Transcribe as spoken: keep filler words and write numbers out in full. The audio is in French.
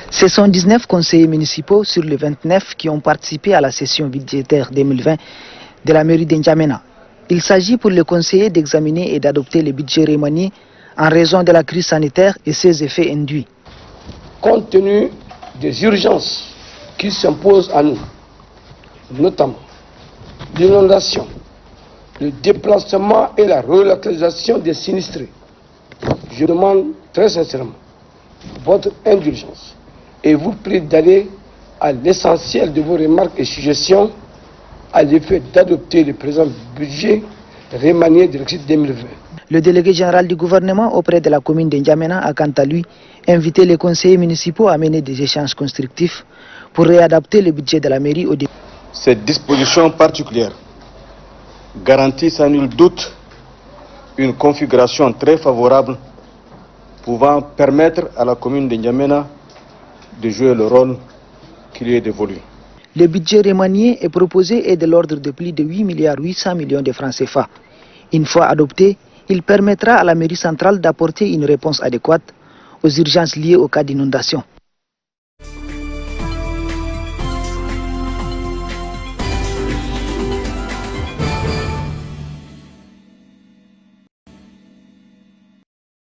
Ce sont dix-neuf conseillers municipaux sur les vingt-neuf qui ont participé à la session budgétaire deux mille vingt de la mairie d'Njamena. Il s'agit pour les conseillers d'examiner et d'adopter le budget remanié en raison de la crise sanitaire et ses effets induits. Compte tenu des urgences qui s'imposent à nous, notamment l'inondation, le déplacement et la relocalisation des sinistrés, je demande très sincèrement votre indulgence et vous prie d'aller à l'essentiel de vos remarques et suggestions à l'effet d'adopter le présent budget remanié de l'exercice deux mille vingt. Le délégué général du gouvernement auprès de la commune de N'Djamena a quant à lui invité les conseillers municipaux à mener des échanges constructifs pour réadapter le budget de la mairie au début. Cette disposition particulière garantit sans nul doute une configuration très favorable pouvant permettre à la commune de N'Djamena de jouer le rôle qui lui est dévolu. Le budget remanié est proposé est de l'ordre de plus de huit milliards huit cents millions de francs C F A. Une fois adopté, il permettra à la mairie centrale d'apporter une réponse adéquate aux urgences liées au cas d'inondation.